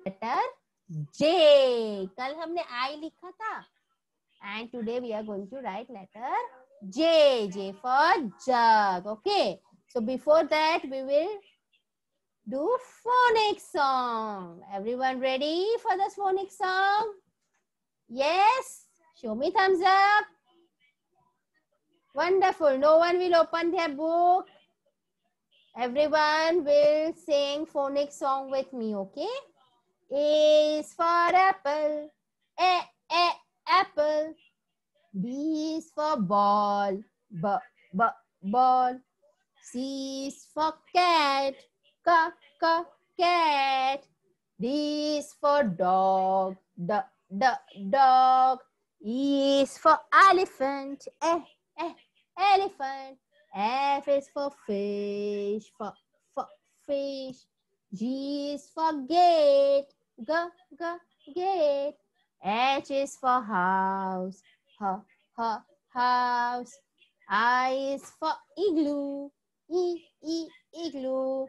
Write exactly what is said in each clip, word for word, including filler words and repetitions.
letter J. कल हमने I लिखा था. And today we are going to write letter J. J for jug. Okay. So before that we will do phonics song. Everyone ready for the phonics song? Yes. Show me thumbs up. Wonderful. No one will open their book. Everyone will sing phonics song with me. Okay. A is for apple. A, A, apple. B is for ball. B, B, ball. C is for cat. C, C, cat. D is for dog. D, D, dog. E is for elephant. E, E, elephant. F is for fish. F, F, fish. G is for gate. G, G, gate. H is for house. H, H, house. I is for igloo. E, E, igloo.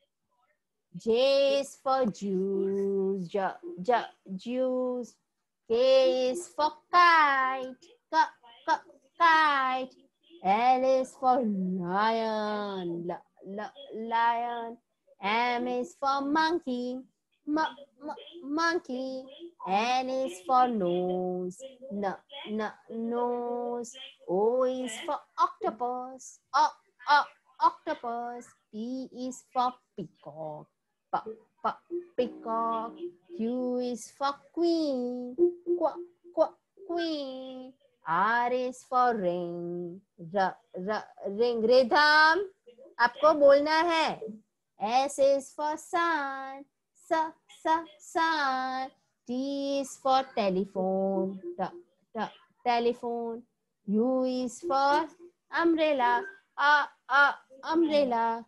J is for juice. J, J, juice. K is for kite. K, K, kite. L is for lion. L, L, lion. M is for monkey. M, M, monkey. N is for nose. N, N, nose. O is for octopus. O, O, octopus. P is for peacock. P, P, peacock. Q is for queen. Qu, Qu, queen. R is for ring. R, R, ring. Rhythm. आपको बोलना है. S is for sun. S, S, sun. T is for telephone. T, T, telephone. U is for umbrella. A, A, umbrella.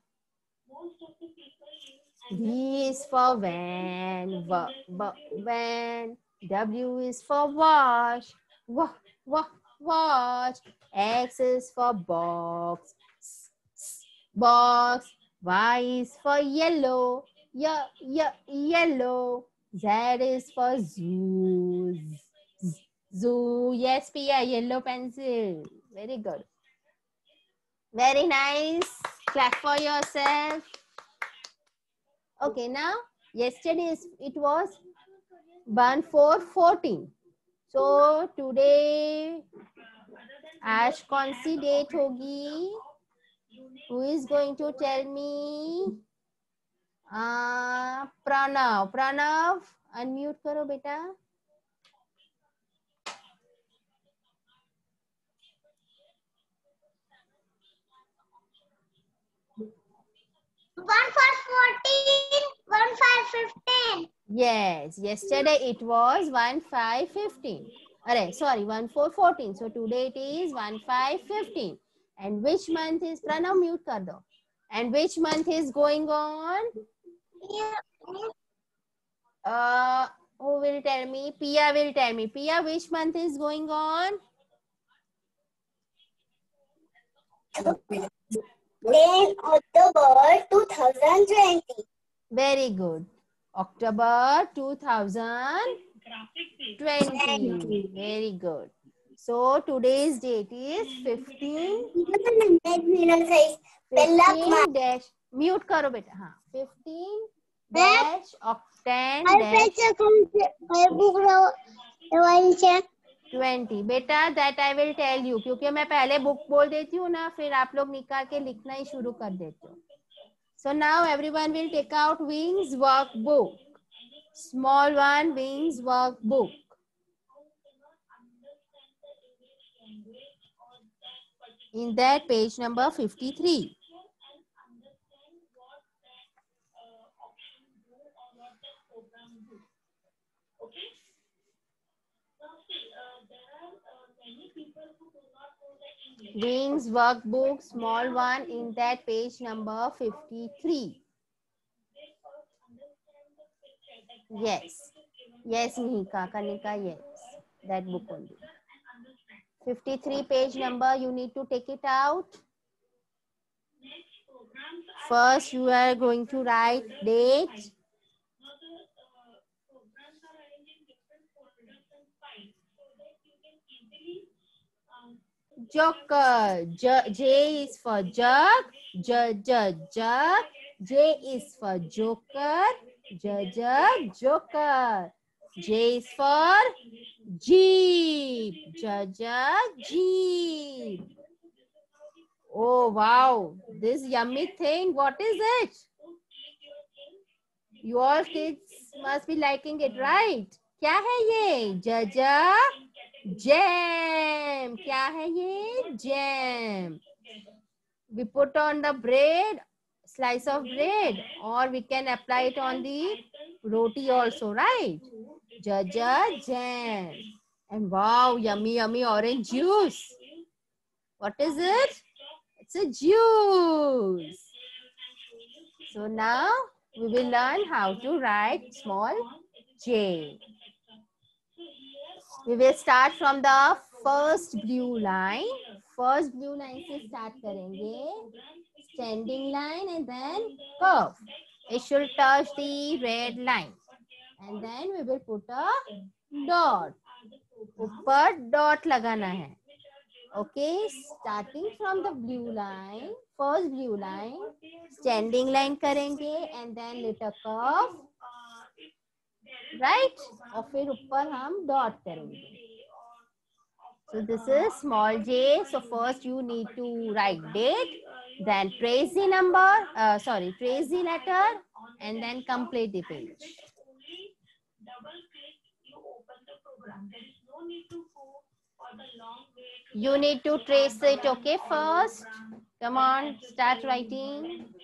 V is for van. V, V, van. W is for watch. W, W, watch. X is for box. S, S, box. Y is for yellow. Y, Y, yellow. Z is for zoo. Z, zoo. Yes, Pia, yellow pencil. Very good. Very nice. Clap for yourself. Okay, now yesterday it was one four fourteen. So today आज कौन सी date होगी? Who is going to tell me? uh, Pranav. Pranav, unmute करो बेटा. one four fourteen, one five fifteen. Yes, yesterday it was one five fifteen. Alright, sorry, one four fourteen. So today it is one five fifteen. And which month is, Pranav mute kar do. And which month is going on? Uh, who will tell me? Pia will tell me. Pia, which month is going on? Then October two thousand twenty. Very good. October two thousand twenty. Very good. So today's date is fifteen. fifteen dash. Mute karo beta. हाँ. fifteen dash octane dash twenty. बेटा that I will tell you. क्योंकि मैं पहले book बोल देती हूँ ना, फिर आप लोग निकाल के लिखना ही शुरू कर देते हो. So now everyone will take out Wings workbook. Small one, Wings workbook. In that page number fifty-three. Wings workbook, small one, in that page number fifty-three. Yes. Yes, Nika, Kanika, yes. That book only. fifty-three page number, you need to take it out. First, you are going to write date. joker. J, J is for jug. J, J, jug. J is for joker. J, J, joker. J is for jeep. J, J, jeep. Oh wow, this yummy thing, what is it? You all kids must be liking it, right? क्या है ये? जजा jam. क्या है ये? Jam. We put on the bread, slice of bread, or we can apply it on the roti also, right? Jaja jam. And wow, yummy, yummy orange juice. What is it? It's a juice. So now we will learn how to write small j. We will start from the first blue line. First blue line से start करेंगे. Standing line and then curve. It should touch the red line. And then we will put a dot. ऊपर dot लगाना है. Okay, starting from the blue line, first blue line, standing line करेंगे and then little curve, right? और फिर ऊपर हम dot करेंगे. So this is small j. So first you need to write date, then trace the number, uh, sorry, trace the letter, and then complete the page. You need to trace it, okay, first. Come on, start writing.